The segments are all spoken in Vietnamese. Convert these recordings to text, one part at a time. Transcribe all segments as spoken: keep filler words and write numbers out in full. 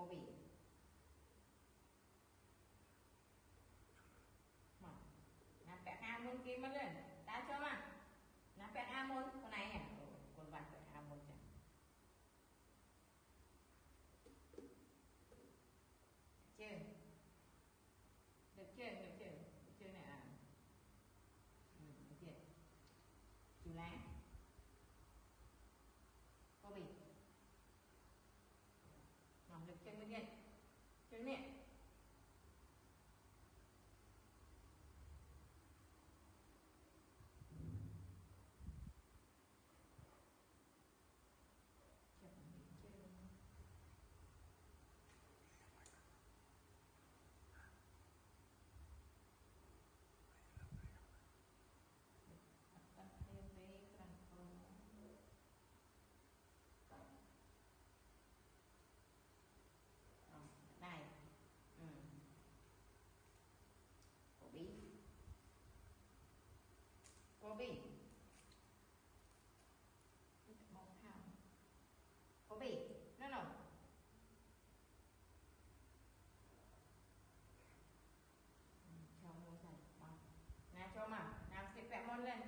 cô bị mà napek amun kia mất lên đã cho mà napek amun con này à con vặt phải amun chẳng chưa được chưa được chưa được chưa nè à ừ, được chưa chú lá cô bị nòng được chân bên đây chân nè này ừ. Cổ bí cổ bí một hào cổ bí nó nổi cho mua sạch bằng nè cho mà làm sẽ vẽ môn lên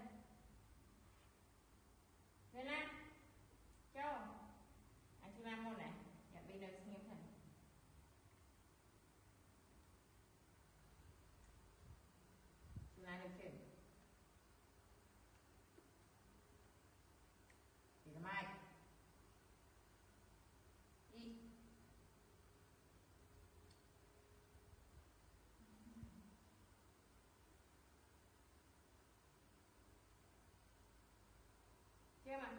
lên nè cho anh chưa làm môn này dạ bây giờ xin em thần là được chưa thì là mai đi chưa mà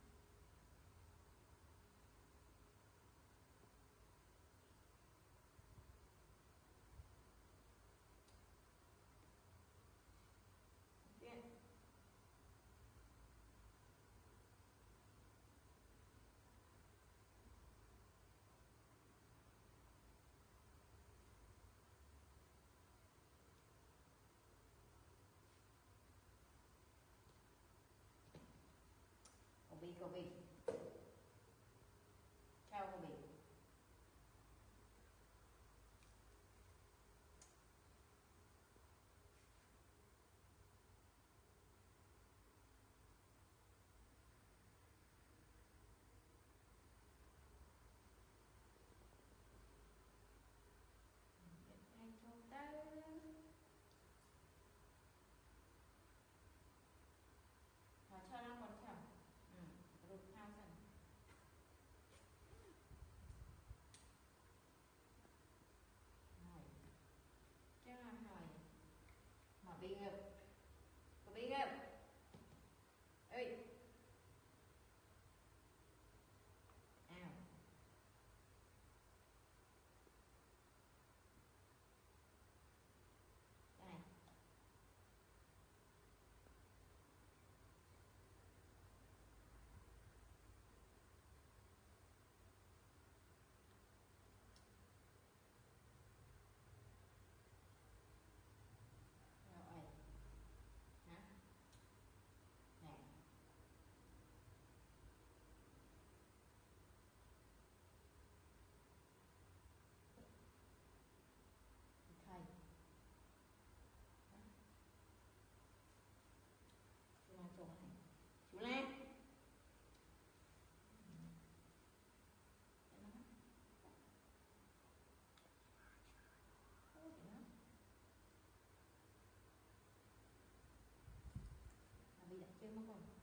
Bien. Cô Bi, cô Bi. Chào cô Bi. Chúng ta Thở cho nó còn chậm. Ừ, rụt thao dần. Rồi. Chứ là hỏi. Mở bị ngập. Có bị ngập. Ê. Ao. Đây này. Rồi. Hả? Nè. Thầy. Chú Lan trồng này. Chú Lan. Bị đặt chân mất rồi.